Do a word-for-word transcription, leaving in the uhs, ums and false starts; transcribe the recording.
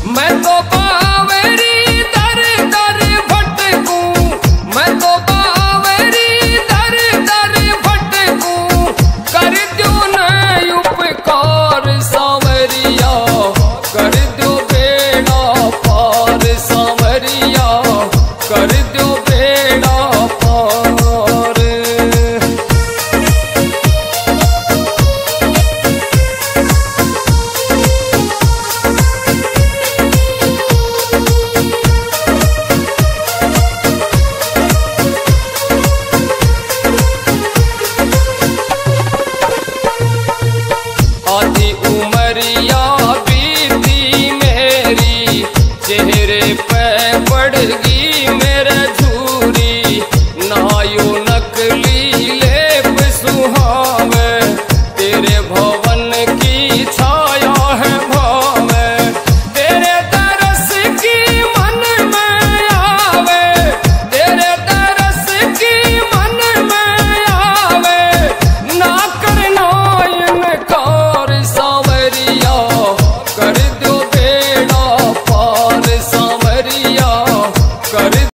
मैं तो बावरी दर दर भटकूं, मैं तो बावरी दर दर भटकूं, कर दो न उपकार सांवरिया, कर दो बेड़ा पार सांवरिया, कर दो बेड़ा पार। आधी उमरिया बीती मेरी, चेहरे पे पड़ गई